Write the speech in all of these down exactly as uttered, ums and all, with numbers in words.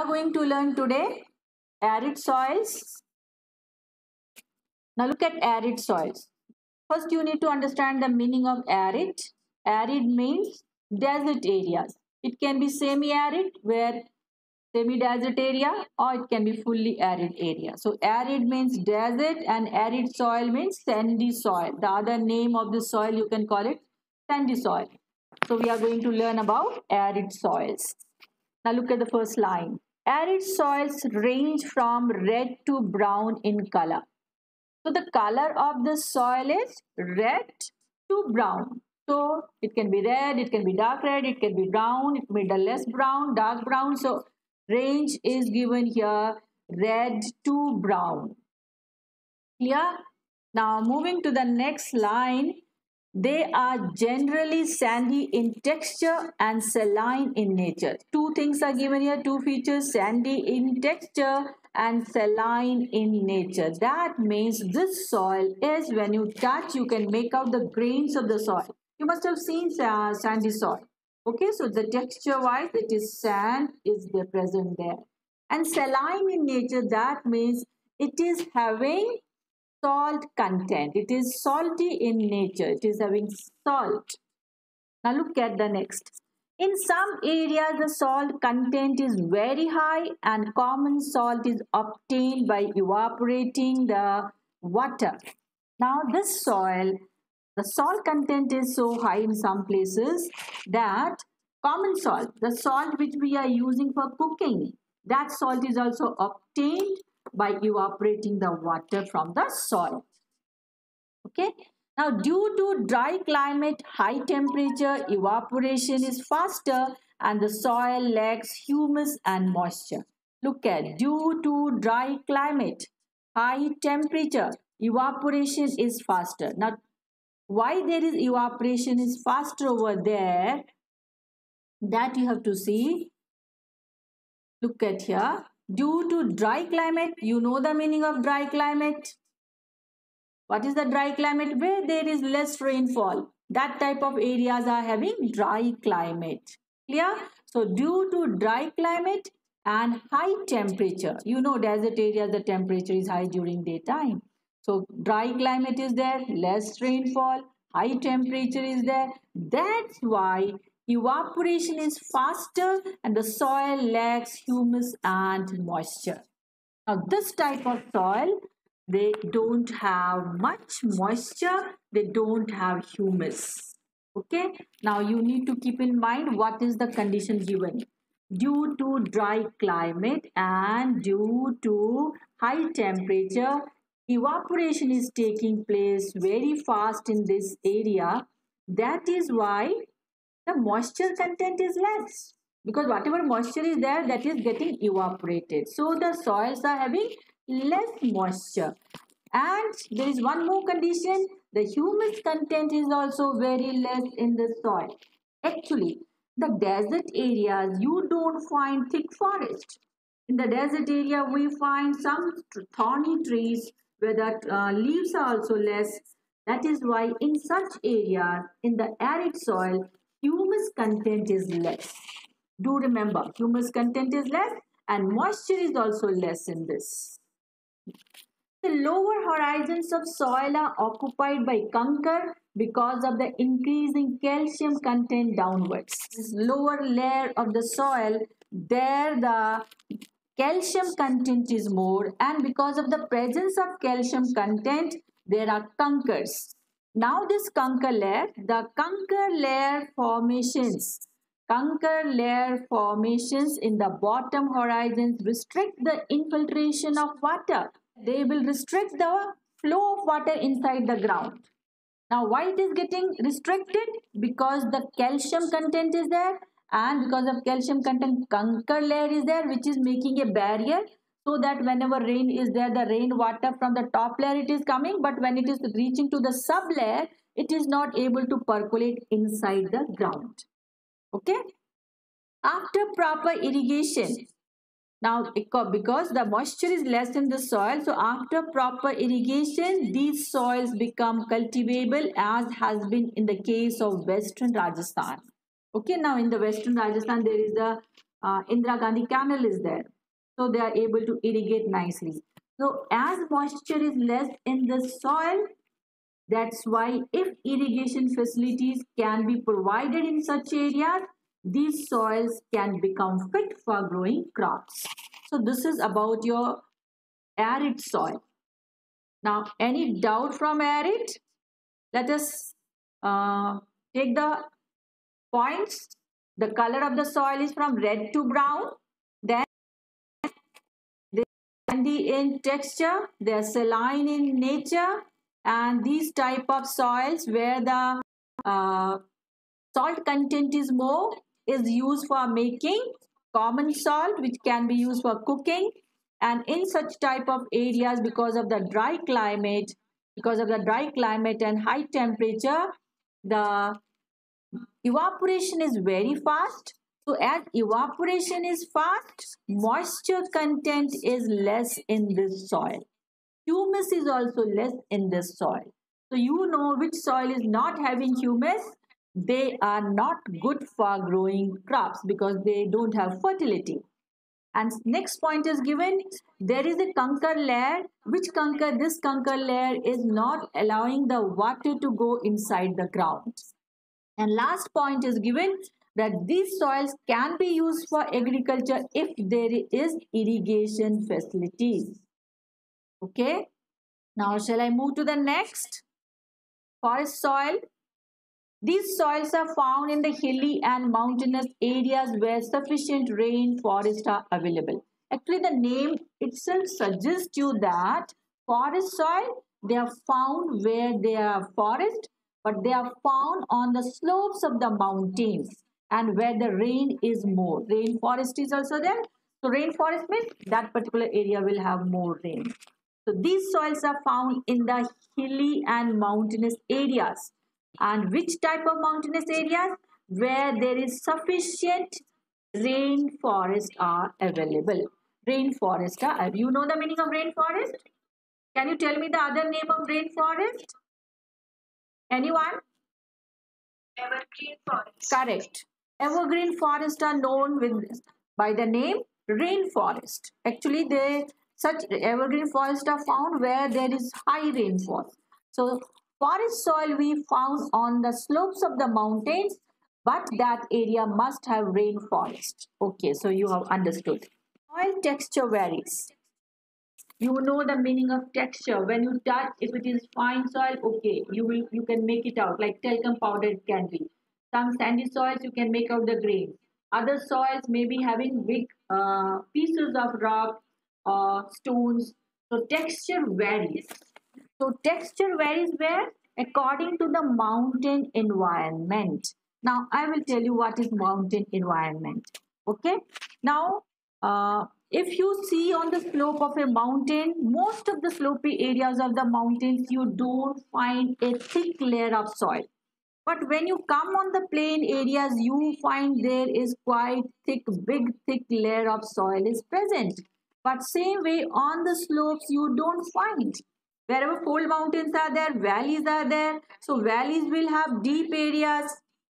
are going to learn today arid soils. Now look at arid soils. First you need to understand the meaning of arid. Arid means desert areas. It can be semi-arid where semi-desert area, or it can be fully arid area. So arid means desert and arid soil means sandy soil. The other name of the soil you can call it sandy soil. So we are going to learn about arid soils. Now look at the first line. Arid soils range from red to brown in color. So the color of the soil is red to brown. So it can be red, it can be dark red, it can be brown, it may be less brown, dark brown. So range is given here red to brown. Clear? Now moving to the next line. They are generally sandy in texture and saline in nature. Two things are given here, two features, sandy in texture and saline in nature. That means this soil is, when you touch, you can make out the grains of the soil. You must have seen uh, sandy soil. Okay, so the texture wise, it is sand is there present there. And saline in nature, that means it is having salt content. It is salty in nature. It is having salt. Now look at the next. In some areas, the salt content is very high and common salt is obtained by evaporating the water. Now this soil, the salt content is so high in some places that common salt, the salt which we are using for cooking, that salt is also obtained by evaporating the water from the soil. Okay. Now due to dry climate, high temperature, evaporation is faster and the soil lacks humus and moisture. Look at, due to dry climate, high temperature, evaporation is faster. Now why there is evaporation is faster over there, that you have to see. Look at here. Due to dry climate, you know the meaning of dry climate. What is the dry climate? Where there is less rainfall. That type of areas are having dry climate. Clear? So due to dry climate and high temperature, you know desert areas the temperature is high during daytime. So dry climate is there, less rainfall, high temperature is there. That's why evaporation is faster and the soil lacks humus and moisture. Now this type of soil, they don't have much moisture, they don't have humus. Okay, now you need to keep in mind what is the condition given. Due to dry climate and due to high temperature, evaporation is taking place very fast in this area. That is why the moisture content is less, because whatever moisture is there, that is getting evaporated. So the soils are having less moisture. And there is one more condition, the humus content is also very less in the soil. Actually, the desert areas, you don't find thick forest. In the desert area, we find some thorny trees where the uh, leaves are also less. That is why in such areas, in the arid soil, humus content is less. Do remember, humus content is less and moisture is also less in this. The lower horizons of soil are occupied by conker because of the increasing calcium content downwards. This lower layer of the soil, there the calcium content is more, and because of the presence of calcium content, there are conkers. Now this conker layer, the conker layer formations, conker layer formations in the bottom horizons restrict the infiltration of water. They will restrict the flow of water inside the ground. Now why it is getting restricted? Because the calcium content is there, and because of calcium content, conker layer is there, which is making a barrier, so that whenever rain is there, the rain water from the top layer it is coming, but when it is reaching to the sub layer, it is not able to percolate inside the ground. Okay. After proper irrigation, now because the moisture is less in the soil, so after proper irrigation, these soils become cultivable, as has been in the case of Western Rajasthan. Okay, now in the Western Rajasthan, there is a uh, Indira Gandhi Canal is there. So they are able to irrigate nicely. So as moisture is less in the soil, that's why if irrigation facilities can be provided in such areas, these soils can become fit for growing crops. So this is about your arid soil. Now, any doubt from arid? Let us uh, take the points. The color of the soil is from red to brown. Then they are sandy in texture. They are saline in nature. And these type of soils where the uh, salt content is more is used for making common salt, which can be used for cooking. And in such type of areas, because of the dry climate, because of the dry climate and high temperature, the evaporation is very fast. So as evaporation is fast, moisture content is less in this soil. Humus is also less in this soil. So you know which soil is not having humus. They are not good for growing crops because they don't have fertility. And next point is given, there is a conker layer, which conker, this conker layer is not allowing the water to go inside the ground. And last point is given that these soils can be used for agriculture if there is irrigation facilities. Okay. Now shall I move to the next? Forest soil. These soils are found in the hilly and mountainous areas where sufficient rainforests are available. Actually, the name itself suggests you that forest soil, they are found where there are forests, but they are found on the slopes of the mountains and where the rain is more. Rainforest is also there. So rainforest means that particular area will have more rain. So these soils are found in the hilly and mountainous areas. And which type of mountainous areas? Where there is sufficient rainforest are available. Rainforest are, you know the meaning of rainforest? Can you tell me the other name of rainforest? Anyone? Evergreen forest. Correct. Evergreen forests are known with by the name rainforest. Actually, they such evergreen forests are found where there is high rainfall. So forest soil we found on the slopes of the mountains, but that area must have rainforest. Okay, so you have understood. Soil texture varies. You know the meaning of texture. When you touch, if it is fine soil, okay, you will you can make it out. Like talcum powder it can be. Some sandy soils you can make out the grain. Other soils may be having big uh, pieces of rock or stones. So texture varies. So texture varies where? According to the mountain environment. Now I will tell you what is mountain environment. Okay. Now uh, if you see on the slope of a mountain, most of the slopy areas of the mountains, you don't find a thick layer of soil. But when you come on the plain areas, you find there is quite thick, big, thick layer of soil is present. But same way on the slopes, you don't find. Wherever cold mountains are there, valleys are there. So valleys will have deep areas.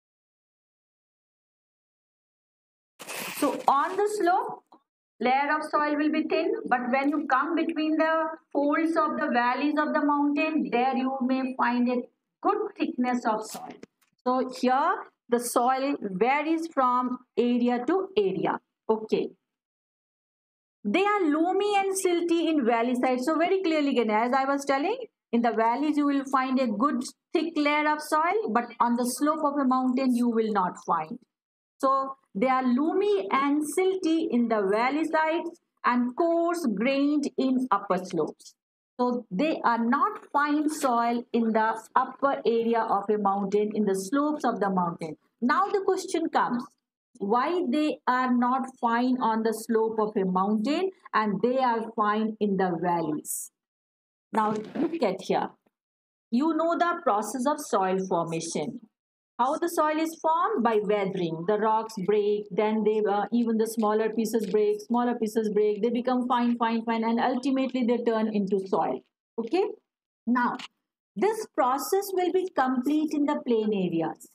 So on the slope, layer of soil will be thin, but when you come between the folds of the valleys of the mountain, there you may find a good thickness of soil. So here the soil varies from area to area. Okay. They are loamy and silty in valley sides. So very clearly again, as I was telling, in the valleys you will find a good thick layer of soil, but on the slope of a mountain you will not find. So they are loamy and silty in the valley sides and coarse grained in upper slopes. So they are not fine soil in the upper area of a mountain, in the slopes of the mountain. Now the question comes, why they are not fine on the slope of a mountain and they are fine in the valleys? Now look at here. You know the process of soil formation. How the soil is formed? By weathering. The rocks break, then they uh, even the smaller pieces break, smaller pieces break, they become fine, fine, fine, and ultimately they turn into soil. Okay? Now, this process will be complete in the plain areas.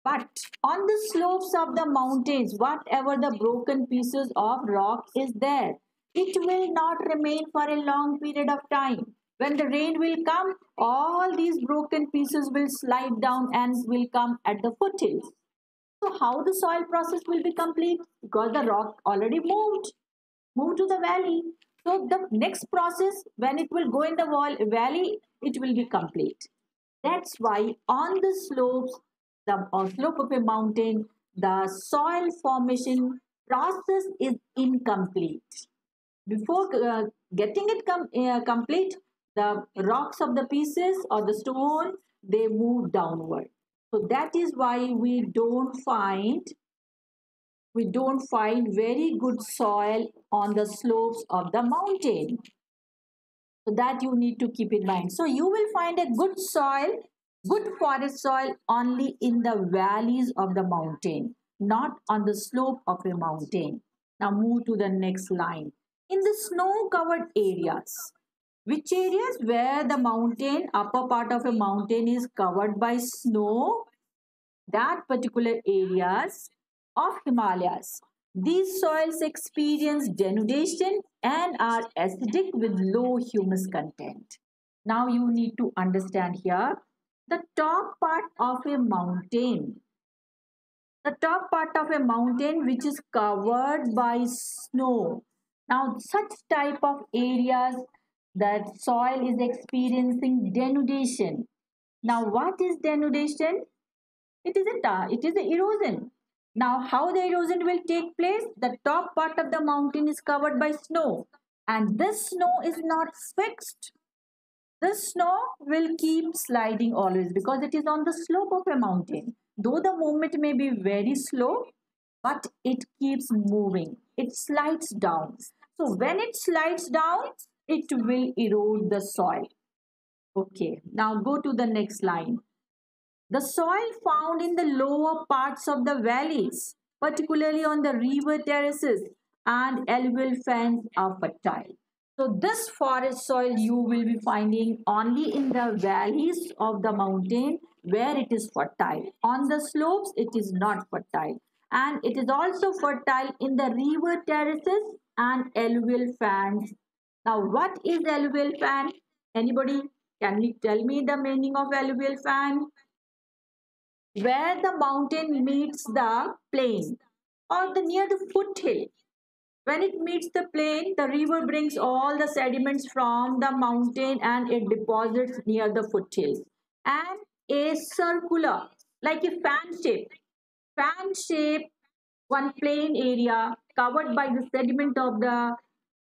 But on the slopes of the mountains, whatever the broken pieces of rock is there, it will not remain for a long period of time. When the rain will come, all these broken pieces will slide down and will come at the foothills. So how the soil process will be complete? Because the rock already moved, moved to the valley. So the next process, when it will go in the wall, valley, it will be complete. That's why on the slopes, the uh, slope of a mountain, the soil formation process is incomplete. Before uh, getting it com- uh, complete, the rocks of the pieces or the stone, they move downward. So that is why we don't find we don't find very good soil on the slopes of the mountain. So that you need to keep in mind. So you will find a good soil, good forest soil only in the valleys of the mountain, not on the slope of a mountain. Now move to the next line. In the snow covered areas, which areas where the mountain, upper part of a mountain is covered by snow, that particular areas of Himalayas. These soils experience denudation and are acidic with low humus content. Now you need to understand here the top part of a mountain. The top part of a mountain which is covered by snow. Now such type of areas that soil is experiencing denudation. Now what is denudation? It is a tar, it is a erosion. Now, how the erosion will take place? The top part of the mountain is covered by snow, and this snow is not fixed. The snow will keep sliding always because it is on the slope of a mountain. Though the movement may be very slow, but it keeps moving. It slides down. So when it slides down, it will erode the soil. Okay, now go to the next line. The soil found in the lower parts of the valleys, particularly on the river terraces and alluvial fans, are fertile. So this forest soil you will be finding only in the valleys of the mountain where it is fertile. On the slopes it is not fertile. And it is also fertile in the river terraces and alluvial fans. Now what is alluvial fan? Anybody? Can you tell me the meaning of alluvial fan? Where the mountain meets the plain or the near the foothill. When it meets the plain, the river brings all the sediments from the mountain and it deposits near the foothills. And a circular, like a fan shape, fan shape, one plain area covered by the sediment of the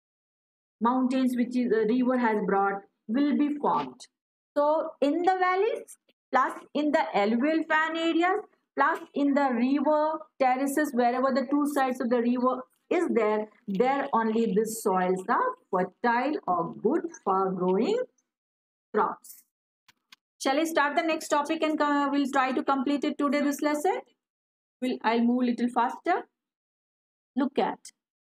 mountains which is the river has brought will be formed. So in the valleys, plus in the alluvial fan areas, plus in the river terraces, wherever the two sides of the river is there, there only these soils are fertile or good for growing crops. Shall I start the next topic and uh, we'll try to complete it today this lesson? We'll, I'll move a little faster. Look at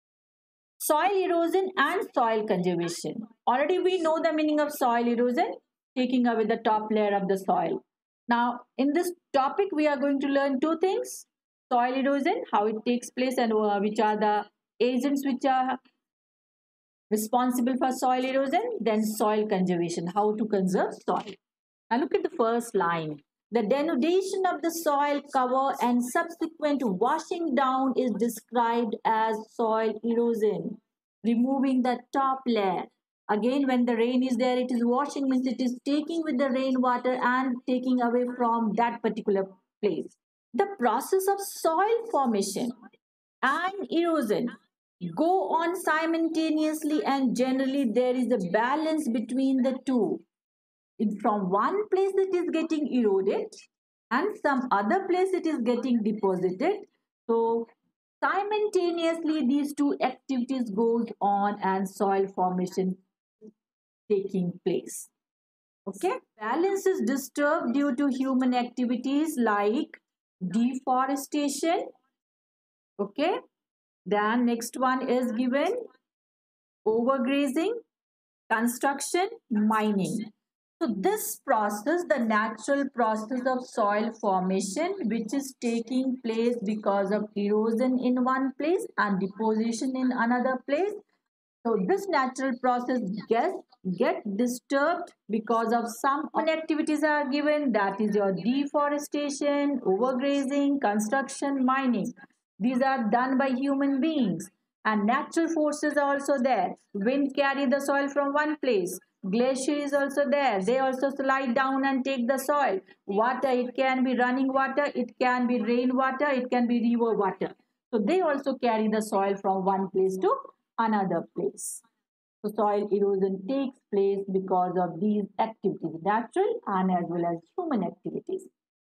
soil erosion and soil conservation. Already we know the meaning of soil erosion, taking away the top layer of the soil. Now, in this topic, we are going to learn two things. Soil erosion, how it takes place and uh, which are the agents which are responsible for soil erosion. Then soil conservation, how to conserve soil. Now look at the first line. The denudation of the soil cover and subsequent washing down is described as soil erosion. Removing the top layer. Again, when the rain is there, it is washing, means it is taking with the rainwater and taking away from that particular place. The process of soil formation and erosion go on simultaneously, and generally there is a balance between the two. From one place it is getting eroded and some other place it is getting deposited. So simultaneously these two activities goes on and soil formation taking place. Okay, balance is disturbed due to human activities like deforestation. Okay, then next one is given overgrazing, construction, mining. So this process, the natural process of soil formation, which is taking place because of erosion in one place and deposition in another place. So this natural process gets get disturbed because of some activities are given, that is your deforestation, overgrazing, construction, mining. These are done by human beings, and natural forces are also there. Wind carry the soil from one place. Glacier is also there. They also slide down and take the soil. Water, it can be running water, it can be rain water, it can be river water. So they also carry the soil from one place to another place. So soil erosion takes place because of these activities, natural and as well as human activities.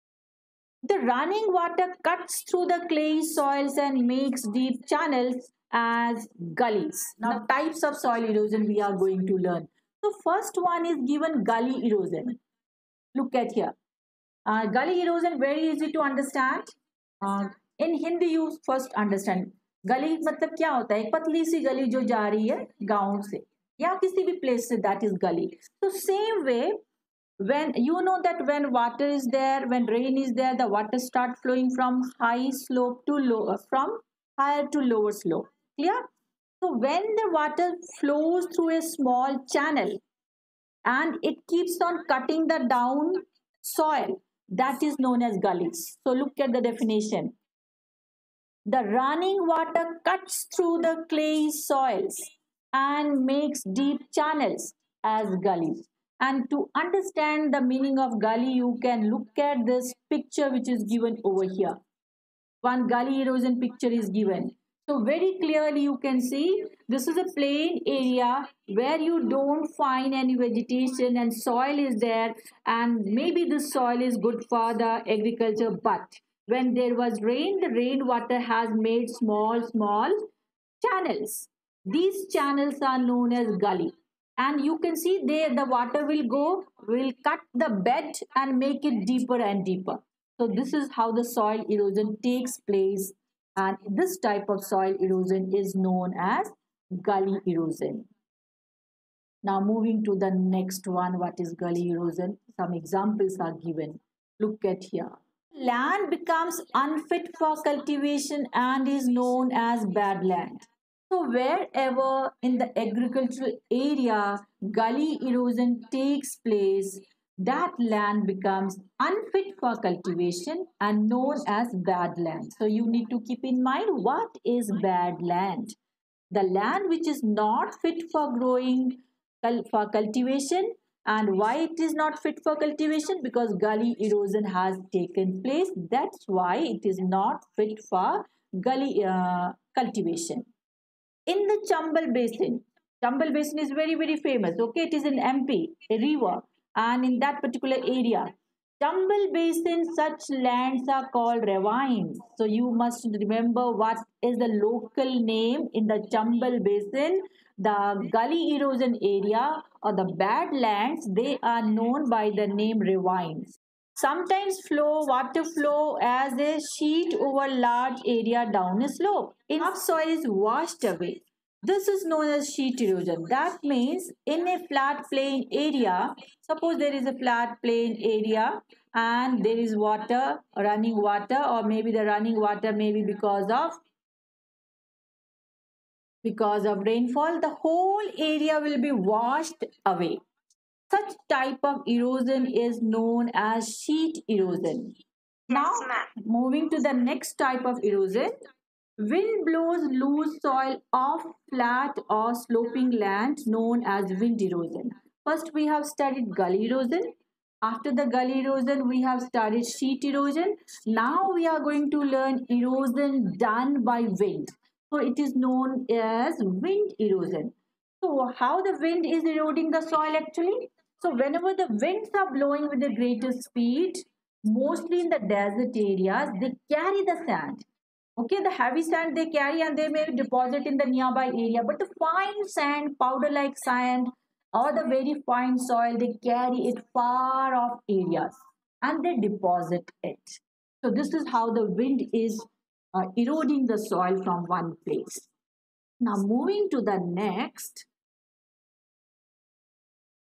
The running water cuts through the clay soils and makes deep channels as gullies. Now, types of soil erosion we are going to learn. So, first one is given gully erosion. Look at here. Uh, gully erosion, very easy to understand. Uh, in Hindi, you first understand. गली मतलब क्या होता है? एक पतली सी गली जो जा रही है गांव से या किसी भी प्लेस से, that is gully. So same way, when you know that when water is there, when rain is there, the water start flowing from high slope to low, from higher to lower slope. Clear? So when the water flows through a small channel and it keeps on cutting the down soil, that is known as gullies. So look at the definition. The running water cuts through the clay soils and makes deep channels as gullies. And to understand the meaning of gully, you can look at this picture which is given over here. One gully erosion picture is given. So very clearly you can see this is a plain area where you don't find any vegetation and soil is there, and maybe this soil is good for the agriculture, but when there was rain, the rainwater has made small, small channels. These channels are known as gully. And you can see there the water will go, will cut the bed and make it deeper and deeper. So this is how the soil erosion takes place. And this type of soil erosion is known as gully erosion. Now moving to the next one, what is gully erosion? Some examples are given. Look at here. Land becomes unfit for cultivation and is known as bad land. So wherever in the agricultural area gully erosion takes place, that land becomes unfit for cultivation and known as bad land. So you need to keep in mind, what is bad land? The land which is not fit for growing, for cultivation. And why it is not fit for cultivation? Because gully erosion has taken place. That's why it is not fit for gully uh, cultivation. In the Chambal Basin, Chambal Basin is very, very famous. Okay, it is in M P, a river. And in that particular area, Chambal Basin, such lands are called ravines. So you must remember what is the local name in the Chambal Basin. The gully erosion area or the bad lands, they are known by the name ravines. Sometimes flow, water flow as a sheet over large area down a slope. Enough soil is washed away. This is known as sheet erosion. That means in a flat plain area, suppose there is a flat plain area and there is water, running water, or maybe the running water may be because of because of rainfall, the whole area will be washed away. Such type of erosion is known as sheet erosion. Now, moving to the next type of erosion, wind blows loose soil off flat or sloping land known as wind erosion. First, we have studied gully erosion. After the gully erosion, we have studied sheet erosion. Now, we are going to learn erosion done by wind. So, it is known as wind erosion. So, how the wind is eroding the soil actually? So, whenever the winds are blowing with the greatest speed, mostly in the desert areas, they carry the sand. Okay, the heavy sand they carry and they may deposit in the nearby area. But the fine sand, powder-like sand, or the very fine soil, they carry it far off areas and they deposit it. So this is how the wind is uh, eroding the soil from one place. Now moving to the next.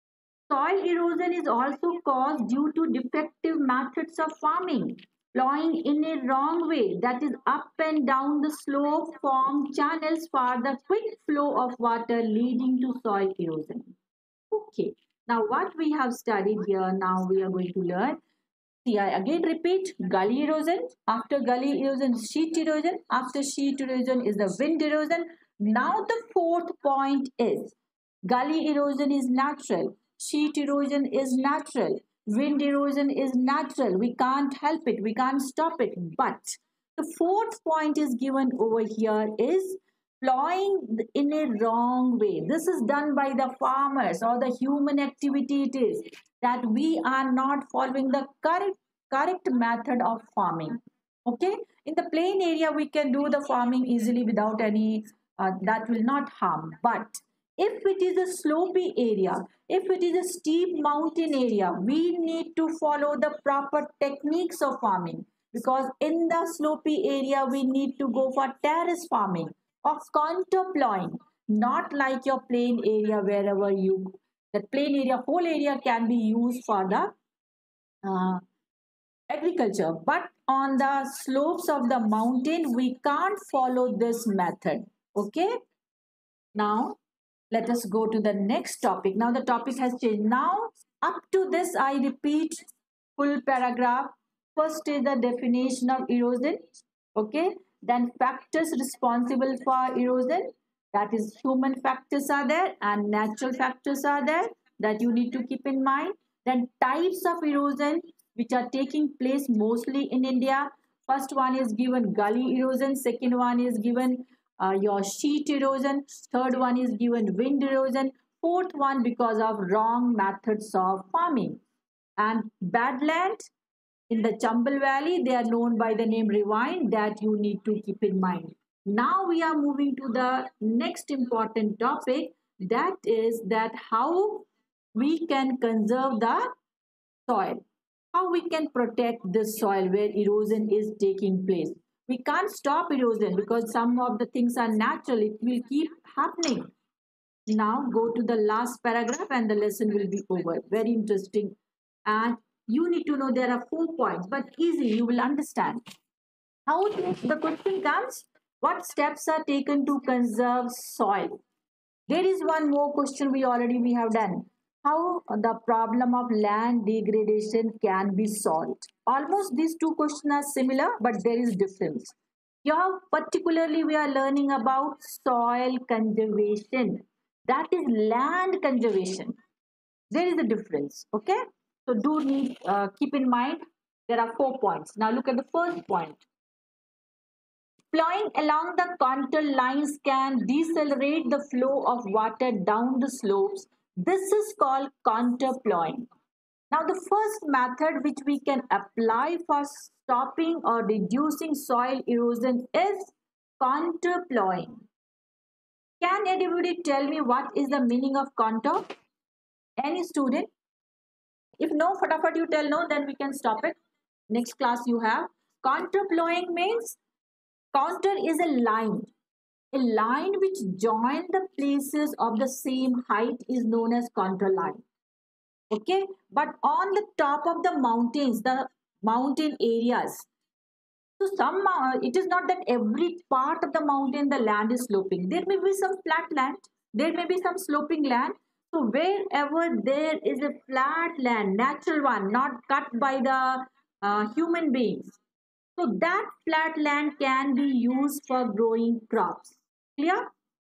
Soil erosion is also caused due to defective methods of farming. Plowing in a wrong way, that is up and down the slope, form channels for the quick flow of water, leading to soil erosion. Okay, now what we have studied here, now we are going to learn. See, I again repeat, gully erosion. After gully erosion, sheet erosion. After sheet erosion is the wind erosion. Now the fourth point is gully erosion is natural. Sheet erosion is natural. Wind erosion is natural. We can't help it. We can't stop it. But the fourth point is given over here is plowing in a wrong way. This is done by the farmers or the human activity it is that we are not following the correct correct method of farming. Okay, in the plain area we can do the farming easily without any uh, that will not harm. But if it is a slopy area, if it is a steep mountain area, we need to follow the proper techniques of farming, because in the slopy area we need to go for terrace farming or contour plowing, not like your plain area. Wherever you, that plain area, whole area can be used for the uh, agriculture, but on the slopes of the mountain we can't follow this method. Okay, now let us go to the next topic. Now the topic has changed. Now up to this I repeat full paragraph. First is the definition of erosion. Okay, then factors responsible for erosion, that is human factors are there and natural factors are there, that you need to keep in mind. Then types of erosion which are taking place mostly in India. First one is given gully erosion, second one is given uh, your sheet erosion, third one is given wind erosion, fourth one because of wrong methods of farming. And badland in the Chambal Valley, they are known by the name Rewind, that you need to keep in mind. Now we are moving to the next important topic, that is that how we can conserve the soil, how we can protect this soil where erosion is taking place. We can't stop erosion because some of the things are natural, it will keep happening. Now go to the last paragraph and the lesson will be over. Very interesting. And you need to know there are four points, but easy, you will understand. How the question comes, what steps are taken to conserve soil? There is one more question we already we have done. How the problem of land degradation can be solved? Almost these two questions are similar, but there is difference. Here, particularly, we are learning about soil conservation. That is land conservation. There is a difference. Okay, so do need uh, keep in mind there are four points. Now look at the first point. Plowing along the contour lines can decelerate the flow of water down the slopes. This is called contour plowing. Now the first method which we can apply for stopping or reducing soil erosion is contour plowing. Can anybody tell me what is the meaning of contour? Any student? If no, fatafat you tell no, then we can stop it. Next class you have. Contour plowing means contour is a line. A line which joins the places of the same height is known as contour line. Okay, but on the top of the mountains, the mountain areas, so some uh, it is not that every part of the mountain the land is sloping. There may be some flat land, there may be some sloping land. So wherever there is a flat land, natural one, not cut by the uh, human beings, so that flat land can be used for growing crops. Clear?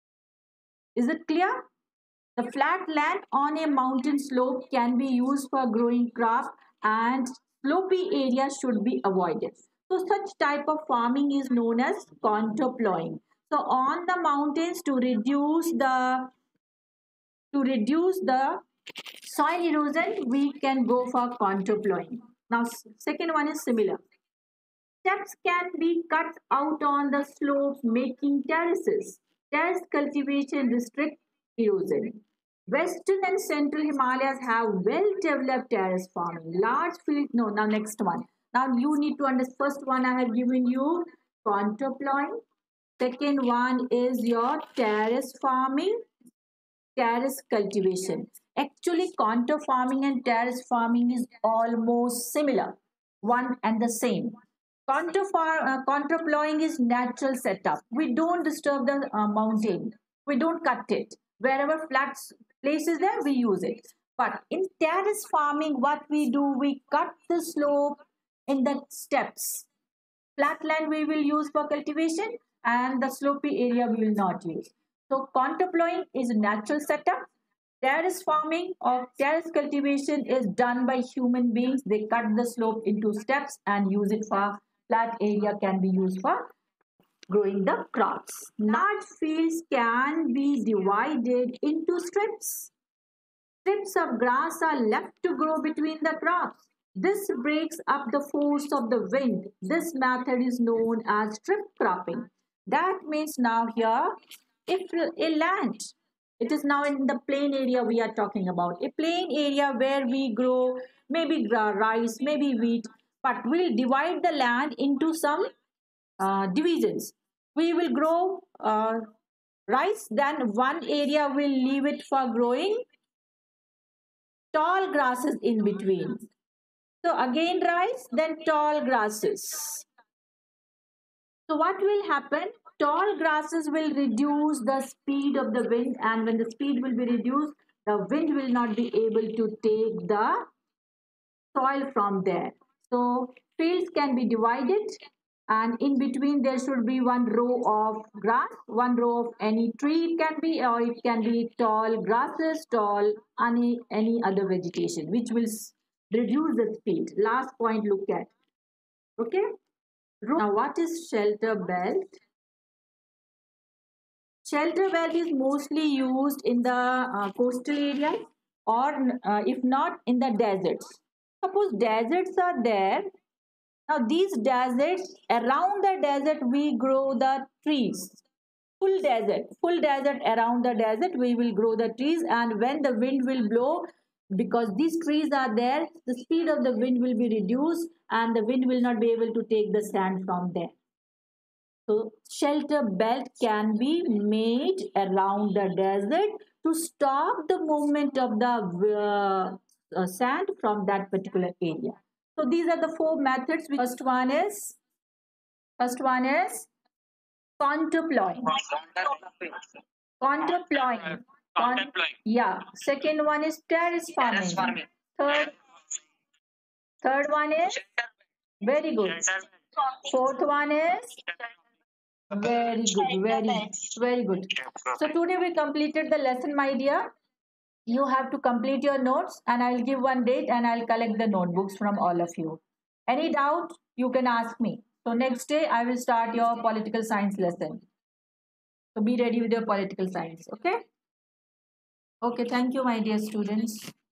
Is it clear? The flat land on a mountain slope can be used for growing crops and slopy areas should be avoided. So such type of farming is known as contour plowing. So on the mountains, to reduce the to reduce the soil erosion, we can go for contour plowing. Now second one is similar. Steps can be cut out on the slopes, making terraces. Terrace cultivation restricts erosion. Western and central Himalayas have well-developed terrace farming. Large fields, no, now next one. Now you need to understand, first one I have given you contour plowing. Second one is your terrace farming. terrace cultivation. Actually, contour farming and terrace farming is almost similar, one and the same. Contour, far, uh, contour plowing is natural setup. We don't disturb the uh, mountain. We don't cut it. Wherever flat place is there, we use it. But in terrace farming, what we do, we cut the slope in the steps. Flat land we will use for cultivation and the slopey area we will not use. So contour plowing is a natural setup. Terrace farming or terrace cultivation is done by human beings. They cut the slope into steps and use it for flat area can be used for growing the crops. Large fields can be divided into strips. Strips of grass are left to grow between the crops. This breaks up the force of the wind. This method is known as strip cropping. That means now here, if a land, it is now in the plain area we are talking about. A plain area where we grow maybe rice, maybe wheat, but we'll divide the land into some uh, divisions. We will grow uh, rice, then one area will leave it for growing tall grasses in between. So again rice, then tall grasses. So what will happen? Tall grasses will reduce the speed of the wind, and when the speed will be reduced, the wind will not be able to take the soil from there. So fields can be divided, and in between there should be one row of grass, one row of any tree it can be, or it can be tall grasses, tall any any other vegetation which will reduce the speed. Last point look at. Okay. Now what is shelter belt? Shelter belt is mostly used in the uh, coastal areas, or uh, if not in the deserts. Suppose deserts are there. Now these deserts, around the desert we grow the trees. Full desert, full desert around the desert we will grow the trees, and when the wind will blow, because these trees are there, the speed of the wind will be reduced and the wind will not be able to take the sand from there. So shelter belt can be made around the desert to stop the movement of the uh, uh, sand from that particular area. So these are the four methods. First one is first one is contour plowing. Contour plowing. Con yeah. Second one is terrace farming. Third third one is very good. Fourth one is very good, very, very good. So today we completed the lesson, my dear. You have to complete your notes and I'll give one date and I'll collect the notebooks from all of you. Any doubt, you can ask me. So next day I will start your political science lesson. So be ready with your political science, okay? Okay, thank you, my dear students.